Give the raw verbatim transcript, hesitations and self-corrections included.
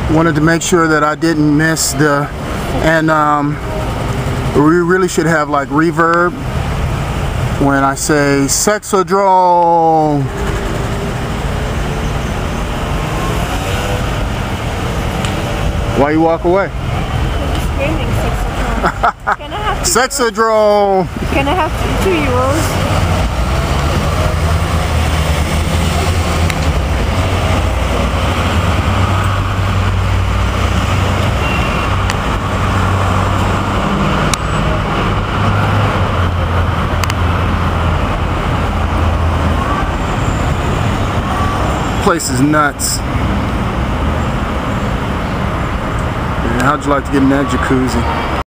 Wanted to make sure that I didn't miss the, and um, we really should have like reverb when I say sexodrome. Why you walk away? I'm screaming sexodrome. Can I have two Sexodrome. euros? Can I have two euros? Place is nuts. Yeah, how'd you like to get in that jacuzzi?